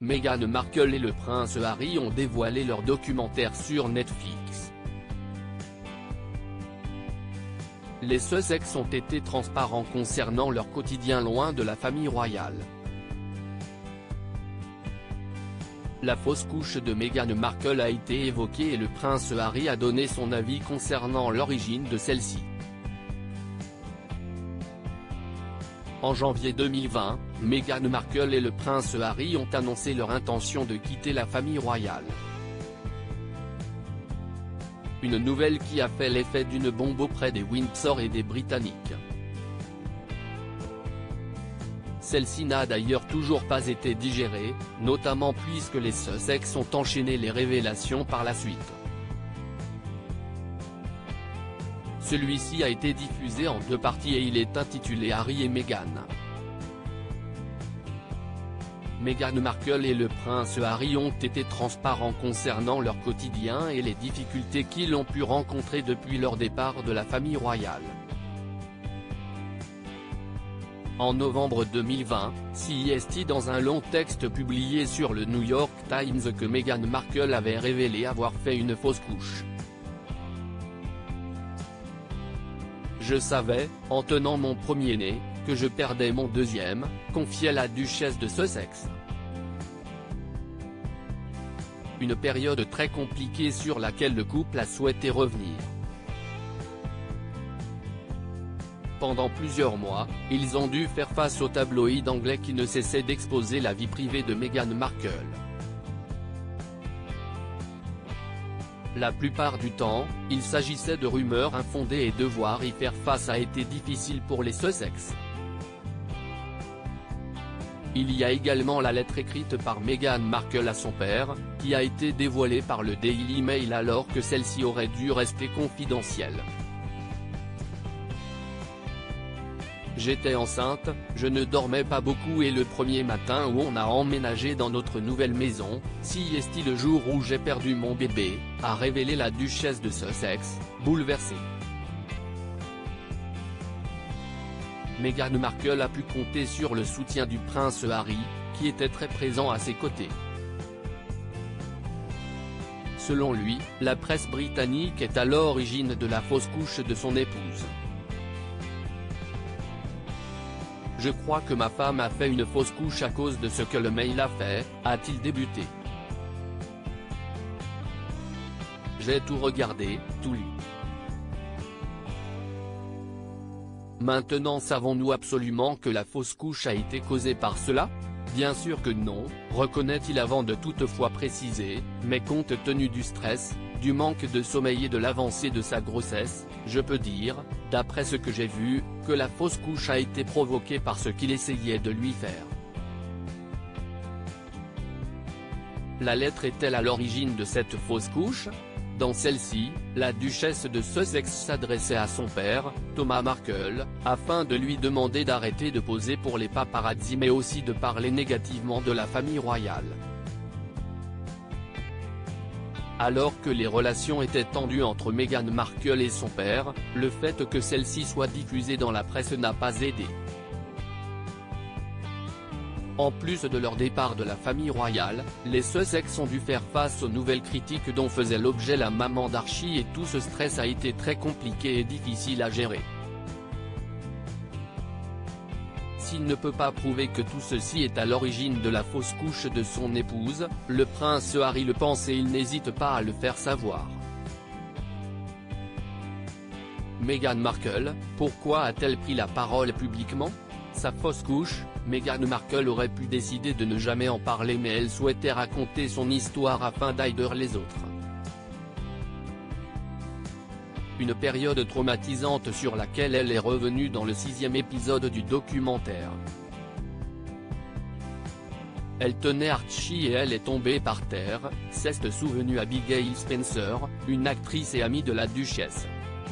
Meghan Markle et le prince Harry ont dévoilé leur documentaire sur Netflix. Les Sussex ont été transparents concernant leur quotidien loin de la famille royale. La fausse couche de Meghan Markle a été évoquée et le prince Harry a donné son avis concernant l'origine de celle-ci. En janvier 2020, Meghan Markle et le prince Harry ont annoncé leur intention de quitter la famille royale. Une nouvelle qui a fait l'effet d'une bombe auprès des Windsor et des Britanniques. Celle-ci n'a d'ailleurs toujours pas été digérée, notamment puisque les Sussex ont enchaîné les révélations par la suite. Celui-ci a été diffusé en 2 parties et il est intitulé Harry et Meghan. Meghan Markle et le prince Harry ont été transparents concernant leur quotidien et les difficultés qu'ils ont pu rencontrer depuis leur départ de la famille royale. En novembre 2020, CEST dans un long texte publié sur le New York Times que Meghan Markle avait révélé avoir fait une fausse couche. Je savais, en tenant mon premier-né, que je perdais mon deuxième, confiait la duchesse de Sussex. Une période très compliquée sur laquelle le couple a souhaité revenir. Pendant plusieurs mois, ils ont dû faire face aux tabloïds anglais qui ne cessaient d'exposer la vie privée de Meghan Markle. La plupart du temps, il s'agissait de rumeurs infondées et devoir y faire face a été difficile pour les Sussex. Il y a également la lettre écrite par Meghan Markle à son père, qui a été dévoilée par le Daily Mail alors que celle-ci aurait dû rester confidentielle. J'étais enceinte, je ne dormais pas beaucoup et le premier matin où on a emménagé dans notre nouvelle maison, CEST le jour où j'ai perdu mon bébé, a révélé la duchesse de Sussex, bouleversée. Meghan Markle a pu compter sur le soutien du prince Harry, qui était très présent à ses côtés. Selon lui, la presse britannique est à l'origine de la fausse couche de son épouse. Je crois que ma femme a fait une fausse couche à cause de ce que le mail a fait, a-t-il débuté. J'ai tout regardé, tout lu. Maintenant savons-nous absolument que la fausse couche a été causée par cela? Bien sûr que non, reconnaît-il avant de toutefois préciser, mais compte tenu du stress, du manque de sommeil et de l'avancée de sa grossesse, je peux dire, d'après ce que j'ai vu, que la fausse couche a été provoquée par ce qu'il essayait de lui faire. La lettre est-elle à l'origine de cette fausse couche? Dans celle-ci, la duchesse de Sussex s'adressait à son père, Thomas Markle, afin de lui demander d'arrêter de poser pour les paparazzi mais aussi de parler négativement de la famille royale. Alors que les relations étaient tendues entre Meghan Markle et son père, le fait que celle-ci soit diffusée dans la presse n'a pas aidé. En plus de leur départ de la famille royale, les Sussex ont dû faire face aux nouvelles critiques dont faisait l'objet la maman d'Archie et tout ce stress a été très compliqué et difficile à gérer. S'il ne peut pas prouver que tout ceci est à l'origine de la fausse couche de son épouse, le prince Harry le pense et il n'hésite pas à le faire savoir. Meghan Markle, pourquoi a-t-elle pris la parole publiquement? Sa fausse couche, Meghan Markle aurait pu décider de ne jamais en parler mais elle souhaitait raconter son histoire afin d'aider les autres. Une période traumatisante sur laquelle elle est revenue dans le 6e épisode du documentaire. Elle tenait Archie et elle est tombée par terre, s'est souvenue Abigail Spencer, une actrice et amie de la duchesse.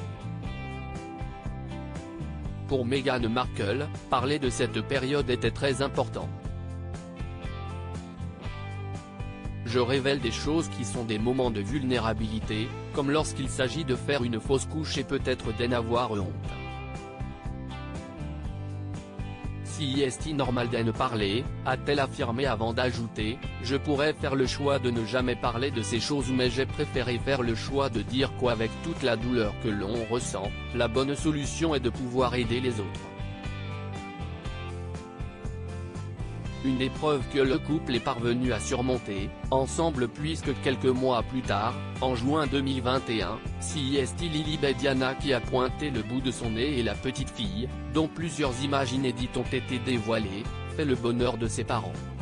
Pour Meghan Markle, parler de cette période était très important. Je révèle des choses qui sont des moments de vulnérabilité, comme lorsqu'il s'agit de faire une fausse couche et peut-être d'en avoir honte. Si est normal d'en parler, a-t-elle affirmé avant d'ajouter, je pourrais faire le choix de ne jamais parler de ces choses mais j'ai préféré faire le choix de dire qu'avec toute la douleur que l'on ressent, la bonne solution est de pouvoir aider les autres. Une épreuve que le couple est parvenu à surmonter, ensemble puisque quelques mois plus tard, en juin 2021, si est Lily Diana qui a pointé le bout de son nez et la petite fille, dont plusieurs images inédites ont été dévoilées, fait le bonheur de ses parents.